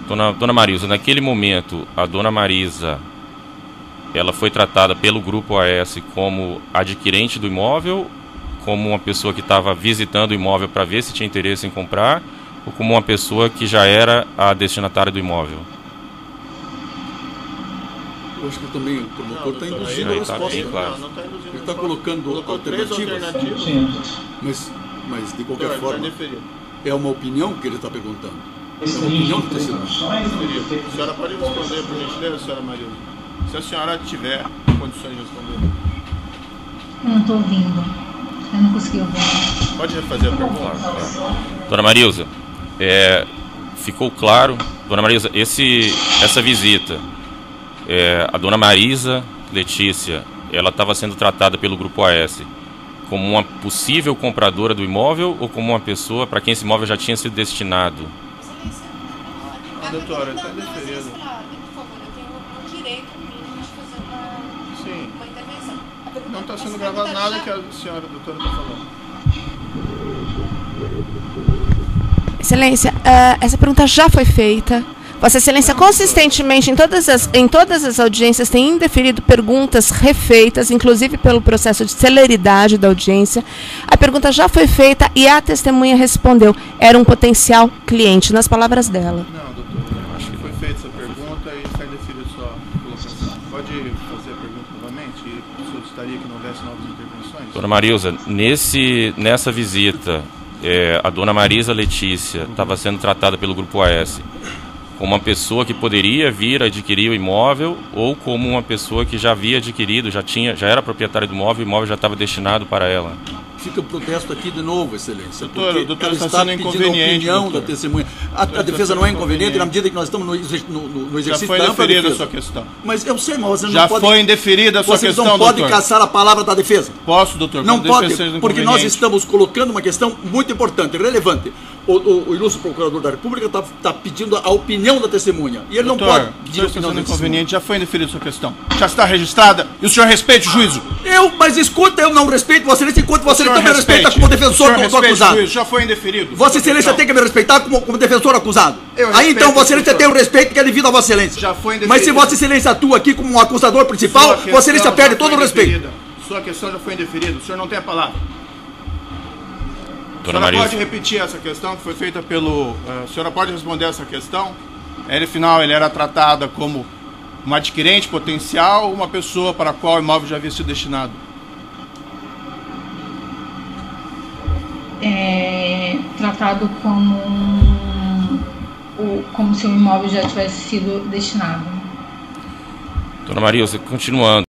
Dona Marisa, naquele momento, a Dona Marisa, ela foi tratada pelo Grupo AS como adquirente do imóvel, como uma pessoa que estava visitando o imóvel para ver se tinha interesse em comprar, ou como uma pessoa que já era a destinatária do imóvel? Eu acho que também o promotor está induzindo a resposta. Claro. Não está induzindo. Ele está colocando alternativas. Mas de qualquer forma, é uma opinião que ele está perguntando. É uma opinião do testemunho. A senhora pode responder, por gentileza, senhora Marisa? Se a senhora tiver condições de responder. Eu não estou ouvindo. Eu não consegui ouvir. Pode refazer a pergunta. Dona Marilza, ficou claro, Dona Marisa, essa visita, a Dona Marisa Letícia, ela estava sendo tratada pelo Grupo AS como uma possível compradora do imóvel ou como uma pessoa para quem esse imóvel já tinha sido destinado? Doutora, está indeferido. Por favor, eu tenho um direito mínimo de fazer uma intervenção. Não está sendo gravado nada que a senhora doutora está falando. Excelência, essa pergunta já foi feita. Vossa Excelência, consistentemente, em todas as audiências, tem indeferido perguntas refeitas, inclusive pelo processo de celeridade da audiência. A pergunta já foi feita e a testemunha respondeu. Era um potencial cliente, nas palavras dela. Não, doutora, eu acho que foi feita essa pergunta e está indeferido sua colocação. Pode fazer a pergunta novamente e solicitaria que não houvesse novas intervenções? Dona Marilza, nessa visita, a Dona Marisa Letícia estava sendo tratada pelo Grupo AS como uma pessoa que poderia vir adquirir o imóvel ou como uma pessoa que já havia adquirido, já era proprietária do imóvel e o imóvel já estava destinado para ela? Fica o protesto aqui de novo, Excelência. Doutora, está sendo inconveniente. A opinião da testemunha. A defesa não é inconveniente na medida que nós estamos no exercício da ampla defesa. Já foi indeferida a sua questão. Mas eu sei, mas você já não pode... Já foi indeferida a sua questão, doutor. Você não pode caçar a palavra da defesa. Posso, doutor? Não pode, porque nós estamos colocando uma questão muito importante, relevante. O ilustre procurador da República está pedindo a opinião da testemunha. E ele doutor, não pode pedir a opinião da inconveniente. Já foi indeferida a sua questão. Já está registrada e o senhor respeite o juízo. Mas escuta, eu não respeito Vossa Excelência enquanto Vossa Excelência me respeita como defensor do acusado. Juízo, já foi indeferido. Vossa Excelência tem que me respeitar como defensor acusado. Aí então Vossa Excelência tem o respeito que é devido a Vossa Excelência. Já foi indeferido. Mas se Vossa Excelência atua aqui como um acusador principal, Vossa Excelência perde todo o respeito. Sua questão já foi indeferida. O senhor não tem a palavra. Dona a senhora Marisa, pode repetir essa questão que foi feita pelo... A senhora pode responder essa questão? Afinal, ele era tratada como uma adquirente potencial ou uma pessoa para a qual o imóvel já havia sido destinado? Tratado como se o imóvel já tivesse sido destinado. Dona Marilza, continuando.